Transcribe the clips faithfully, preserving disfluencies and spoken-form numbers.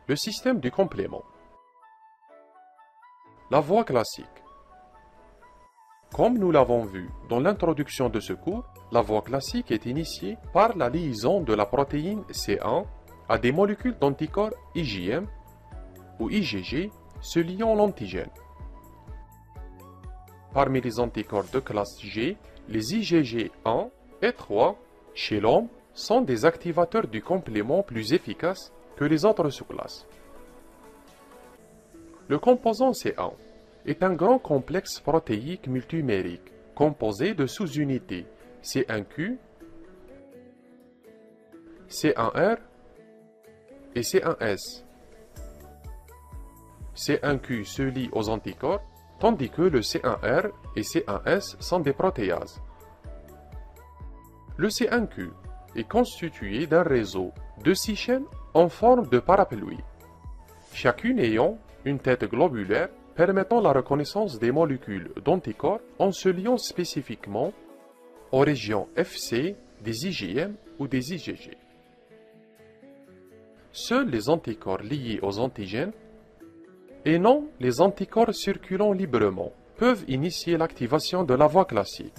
Le système du complément. La voie classique. Comme nous l'avons vu dans l'introduction de ce cours, la voie classique est initiée par la liaison de la protéine C un à des molécules d'anticorps I G M ou I G G se liant à l'antigène. Parmi les anticorps de classe G, les I G G un et trois chez l'homme sont des activateurs du complément plus efficaces que les autres sous-classes. Le composant C un est un grand complexe protéique multimérique composé de sous-unités C un Q, C un R et C un S. C un Q se lie aux anticorps, tandis que le C un R et C un S sont des protéases. Le C un Q est constitué d'un réseau de six chaînes en forme de parapluie, chacune ayant une tête globulaire permettant la reconnaissance des molécules d'anticorps en se liant spécifiquement aux régions F C des I G M ou des I G G. Seuls les anticorps liés aux antigènes et non les anticorps circulant librement peuvent initier l'activation de la voie classique.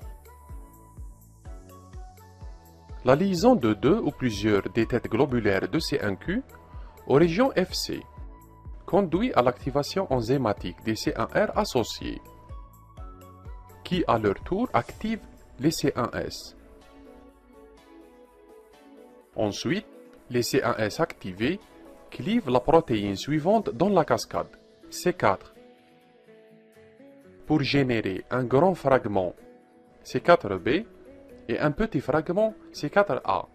La liaison de deux ou plusieurs des têtes globulaires de C un Q aux régions F C conduit à l'activation enzymatique des C un R associés, qui à leur tour activent les C un S. Ensuite, les C un S activés clivent la protéine suivante dans la cascade, C quatre, pour générer un grand fragment C quatre B et un petit fragment C quatre A.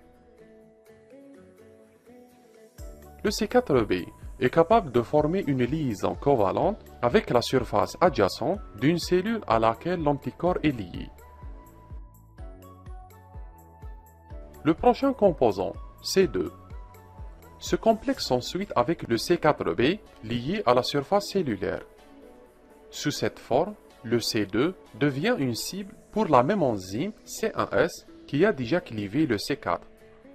Le C quatre B est capable de former une liaison covalente avec la surface adjacente d'une cellule à laquelle l'anticorps est lié. Le prochain composant, C deux, se complexe ensuite avec le C quatre B lié à la surface cellulaire. Sous cette forme, le C deux devient une cible pour la même enzyme C un S qui a déjà clivé le C quatre.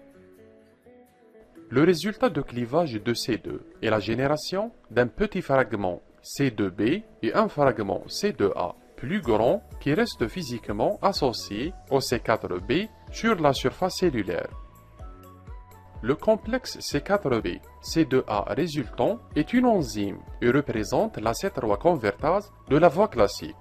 Le résultat de clivage de C deux est la génération d'un petit fragment C deux B et un fragment C deux A plus grand qui reste physiquement associé au C quatre B sur la surface cellulaire. Le complexe C quatre B C deux A résultant est une enzyme et représente la C trois convertase de la voie classique.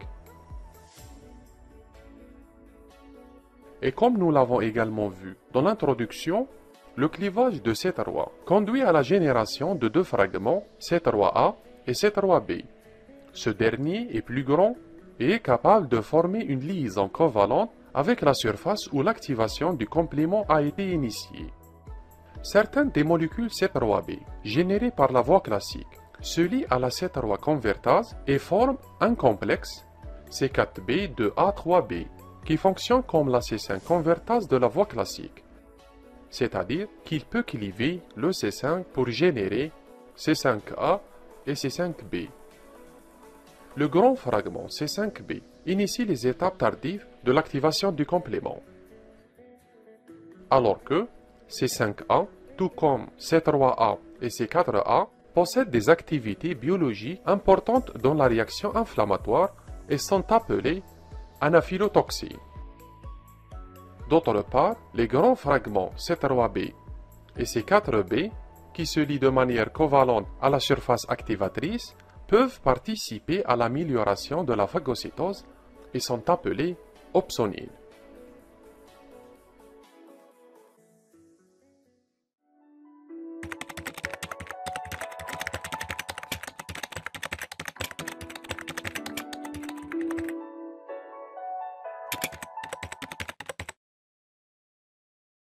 Et comme nous l'avons également vu dans l'introduction, le clivage de C trois conduit à la génération de deux fragments C trois A et C trois B. Ce dernier est plus grand et est capable de former une liaison covalente avec la surface où l'activation du complément a été initiée. Certaines des molécules C trois B générées par la voie classique se lient à la C trois convertase et forment un complexe C quatre B deux A trois B qui fonctionne comme la C cinq convertase de la voie classique, c'est-à-dire qu'il peut cliver le C cinq pour générer C cinq A et C cinq B. Le grand fragment C cinq B initie les étapes tardives de l'activation du complément, alors que C cinq A, tout comme C trois A et C quatre A, possèdent des activités biologiques importantes dans la réaction inflammatoire et sont appelées anaphylotoxines. D'autre part, les grands fragments C trois B et C quatre B, qui se lient de manière covalente à la surface activatrice, peuvent participer à l'amélioration de la phagocytose et sont appelés opsonides.